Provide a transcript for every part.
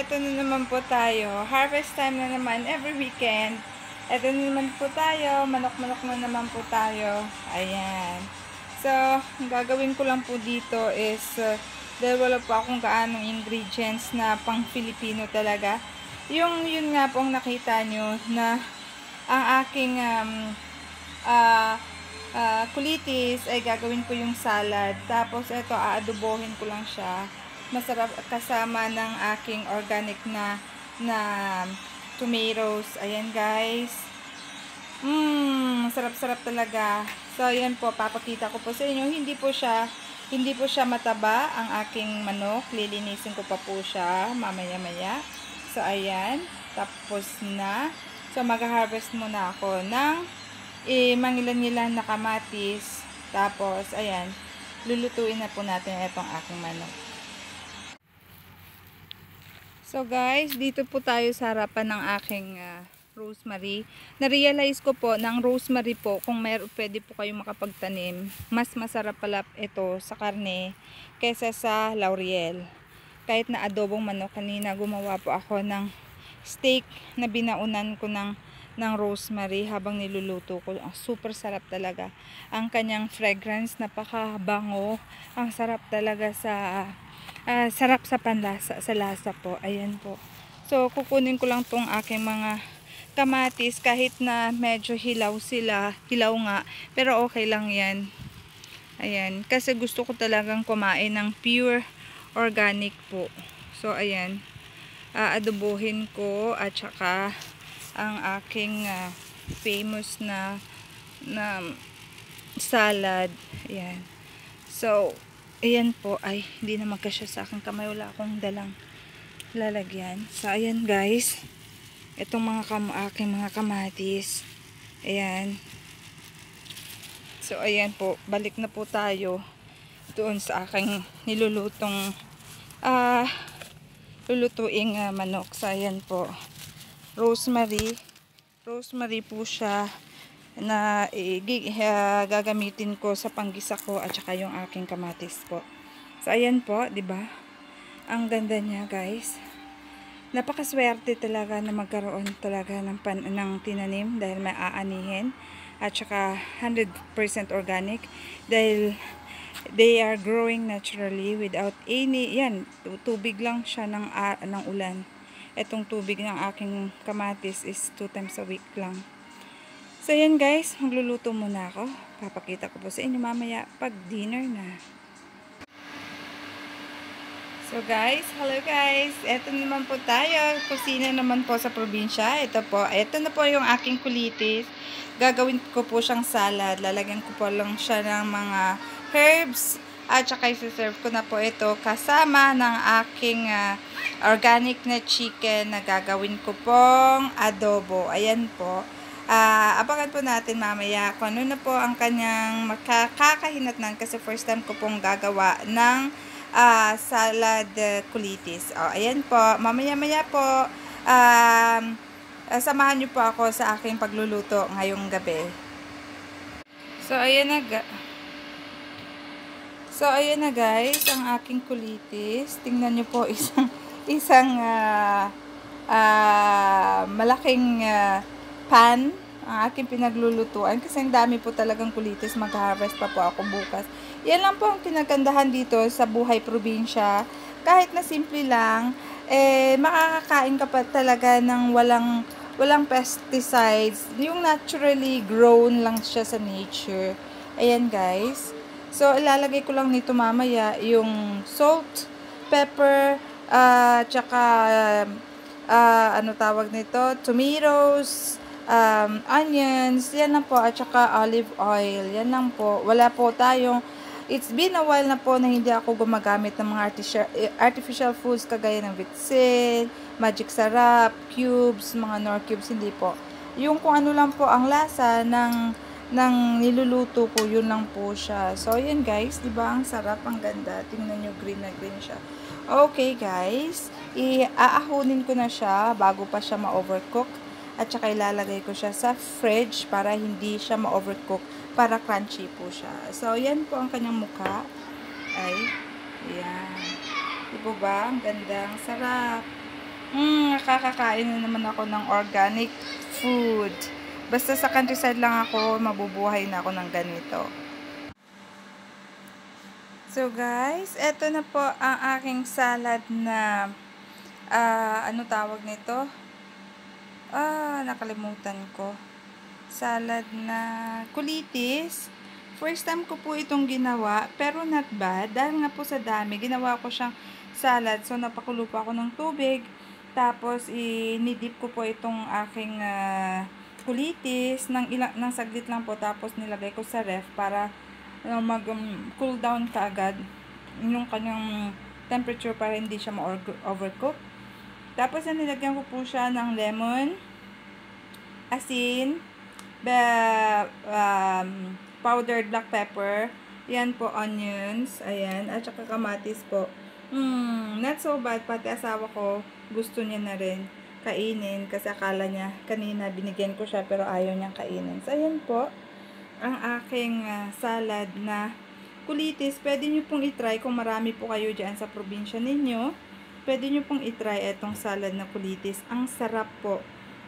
eto na naman po tayo. Harvest time na naman, every weekend. Eto na naman po tayo. Manok-manok na naman po tayo. Ayan. So, ang gagawin ko lang po dito is, dahil wala po akong gaanong ingredients na pang Filipino talaga. Yun nga po ang nakita nyo na ang aking kulitis ay gagawin ko yung salad. Tapos, ito, aadobohin ko lang siya. Masarap kasama ng aking organic na tomatoes. Ayan guys. Sarap-sarap talaga. So ayan po, papakita ko po sa inyo. Hindi po siya mataba ang aking manok. Lilinisin ko pa po siya mamaya-maya. So ayan, tapos na. So mag-harvest muna ako ng mangilan-ngilan na kamatis. Tapos ayan, lulutuin na po natin itong aking manok. So guys, dito po tayo sa harapan ng aking rosemary. Na-realize ko po ng rosemary po, kung pwede po kayong makapagtanim, mas masarap pala ito sa karne kaysa sa laurel. Kahit na adobong manok, kanina gumawa po ako ng steak na binaunan ko ng rosemary habang niluluto ko. Super sarap talaga. Ang kanyang fragrance, napakabango. Ang sarap talaga sarap sa panlasa, sa lasa po. Ayan po. So, kukunin ko lang tong aking mga kamatis kahit na medyo hilaw sila. Hilaw nga. Pero okay lang yan. Ayan. Kasi gusto ko talagang kumain ng pure organic po. So, ayan. Adobohin ko at saka ang aking famous na salad. Ayan. So, ayan po, ay hindi na magkasya sa aking kamay, wala akong dalang lalagyan. So ayan guys, itong aking mga kamatis, ayan. So ayan po, balik na po tayo doon sa aking nilulutong lulutuing manok. So ayan po, rosemary po siya na gagamitin ko sa panggisa ko at saka yung aking kamatis po. So ayan po, 'di ba? Ang ganda niya, guys. Napakaswerte talaga na magkaroon talaga ng tinanim dahil may aanihin at saka 100% organic dahil they are growing naturally without any tubig lang siya ng ulan. Etong tubig ng aking kamatis is 2 times a week lang. So yan guys, magluluto muna ako. Papakita ko po sa inyo mamaya pag dinner na. So guys, hello guys. Ito naman po tayo. Kusina naman po sa probinsya. Ito na po yung aking kulitis. Gagawin ko po siyang salad. Lalagyan ko po lang siya ng mga herbs. At saka isi-serve ko na po ito kasama ng aking organic na chicken na gagawin ko pong adobo. Ayan po. Abangan po natin mamaya kung ano na po ang kanyang makakahinatnan kasi first time ko pong gagawa ng salad kulitis. Ayan po, mamaya-maya po samahan niyo po ako sa aking pagluluto ngayong gabi. So ayan na guys, ang aking kulitis. Tingnan niyo po isang malaking pan ang aking pinaglulutuan kasi ang dami po talagang kulitis. Mag-harvest pa po ako bukas. Yan lang po ang kinagandahan dito sa buhay probinsya. Kahit na simple lang, makakakain ka pa talaga ng walang pesticides. Yung naturally grown lang siya sa nature. Ayan guys. So ilalagay ko lang nito mamaya yung salt, pepper, tsaka ano tawag nito, tomatoes, onions, yan lang po, at saka olive oil, yan lang po. Wala po tayong, it's been a while na po na hindi ako gumagamit ng mga artificial foods kagaya ng vitsin, magic sarap, cubes, mga nor cubes, hindi po. Yung kung ano lang po ang lasa ng niluluto ko, yun lang po siya. So yun guys, di ba ang sarap, ang ganda. Tingnan nyo, green na green siya. Okay guys, aahunin ko na siya bago pa siya ma-overcook. At saka ilalagay ko siya sa fridge para hindi siya ma-overcook, para crunchy po siya. So, yan po ang kanyang mukha. Ay, yan. Di po ba? Ang ganda, ang sarap. Nakakakain na naman ako ng organic food. Basta sa countryside lang ako, mabubuhay na ako ng ganito. So guys, eto na po ang aking salad na, ano tawag nito? Nakalimutan ko. Salad na kulitis. First time ko po itong ginawa, pero not bad. Dahil nga po sa dami, ginawa ko siyang salad. So, napakulo pa ako ng tubig. Tapos, inidip ko po itong aking kulitis ng saglit lang po. Tapos, nilagay ko sa ref para mag-cool down kaagad yung kanyang temperature para hindi siya ma-overcook. Tapos, nilagyan ko po siya ng lemon, asin, powdered black pepper, yan po, onions, ayan, at saka kamatis po. Not so bad, pati asawa ko, gusto niya na rin kainin, kasi akala niya, kanina binigyan ko siya, pero ayaw niyang kainin. So, ayan po, ang aking salad na kulitis. Pwede niyo pong itry kung marami po kayo dyan sa probinsya ninyo. Pwede niyo pong itry itong salad na kulitis. Ang sarap po.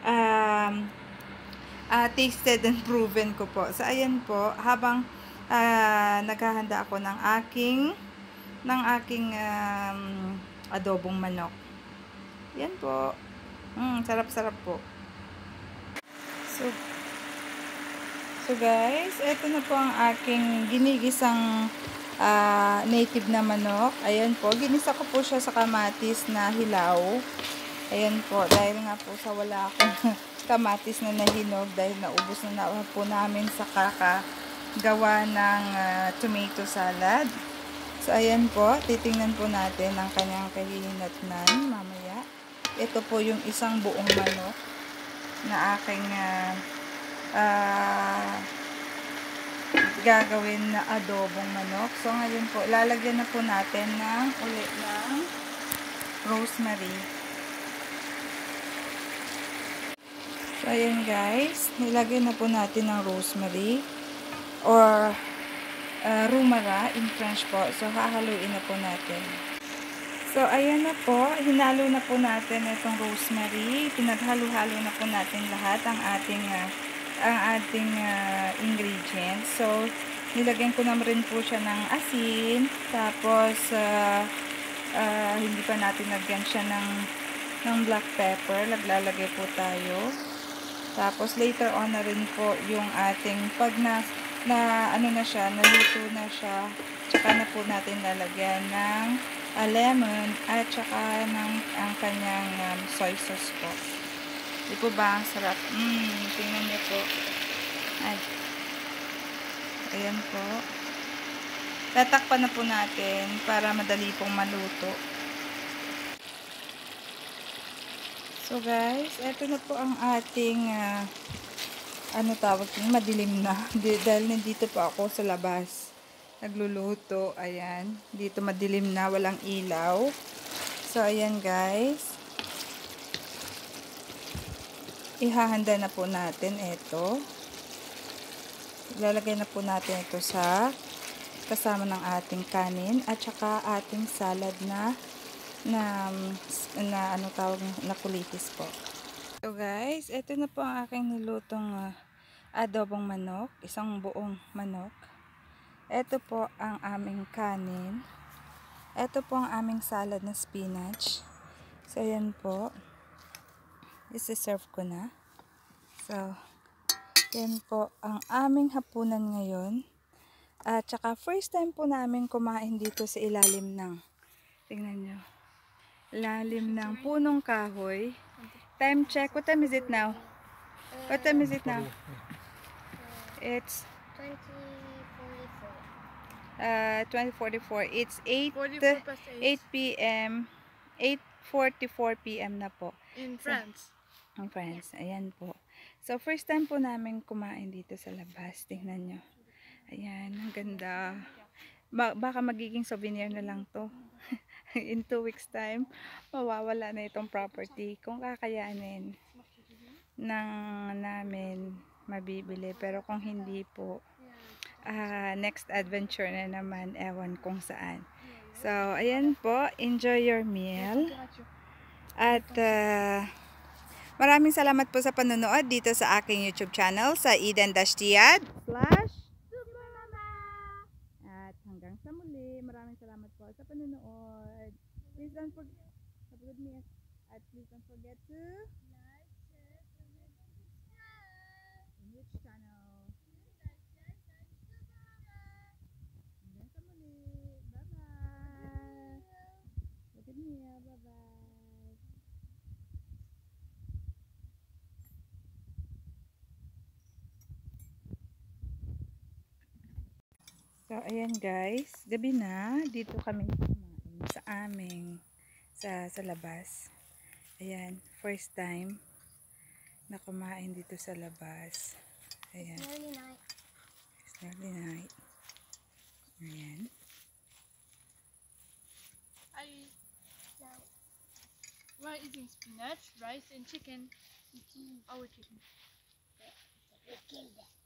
Tasted and proven ko po. So, ayan po, habang naghahanda ako ng aking adobong manok. Yan po. Sarap-sarap po. So guys, ito na po ang aking ginigisang native na manok. Ayan po, ginisa ko po siya sa kamatis na hilaw. Ayan po, dahil nga po sa wala akong kamatis na nahinog dahil naubos na po namin sa kakagawa ng tomato salad. So, ayan po, titingnan po natin ang kanyang kahihinatnan mamaya. Ito po yung isang buong manok na aking gagawin na adobong manok. So, ngayon po, lalagyan na po natin ulit ng rosemary. So, ayan guys, nilagay na po natin ng rosemary or rumara in French po. So, hahaluin na po natin. So, ayan na po, hinalo na po natin itong rosemary. Pinaghalo-halo na po natin lahat ang ating ingredients. So, nilagyan ko na rin po siya ng asin. Tapos, hindi pa natin lagyan siya ng black pepper. Naglalagay po tayo. Tapos, later on na rin po yung ating, pag ano na siya, naluto na siya, tsaka na po natin lalagyan ng lemon at tsaka ang kanyang soy sauce po. Di po ba ang sarap? Tingnan niyo po. Ayan po. Tatakpan na po natin para madali pong maluto. So guys, eto na po ang ating madilim na. Dahil nandito po ako sa labas nagluluto. Ayan, dito madilim na, walang ilaw. So ayan guys, ihahanda na po natin ito. Ilalagay na po natin ito sa kasama ng ating kanin at saka ating salad na kulitis po. So guys, ito na po ang aking nilutong adobong manok, isang buong manok. Ito po ang aming kanin. Ito po ang aming salad na spinach. So ayan po. Isi-serve ko na. So, yan po ang aming hapunan ngayon. At saka first time po namin kumain dito sa ilalim ng, tingnan nyo, ilalim ng punong kahoy. Time check. What time is it now? What time is it now? It's 20:44. It's 8 p.m. 8:44 p.m. na po. In France. In France. Ayan po. So, first time po namin kumain dito sa labas. Tingnan nyo. Ayan, ang ganda. Baka magiging souvenir na lang to. In 2 weeks time, mawawala na itong property. Kung kakayanin namin mabibili. Pero kung hindi po, next adventure na naman, ewan kung saan. So, ayan po. Enjoy your meal. At maraming salamat po sa panonood dito sa aking YouTube channel sa Eden Dashtiad Flash. At hanggang sa muli, maraming salamat po sa panonood. Please don't forget to like, share, in which channel. Hanggang sa muli. Bye-bye. Look at me. Bye-bye. So, ayan guys, gabi na. Dito kami kumain sa aming, sa labas. Ayan, first time na kumain dito sa labas. Ayan. It's nearly night. It's nearly night. Ayan. We're eating spinach, rice, and chicken. Our chicken.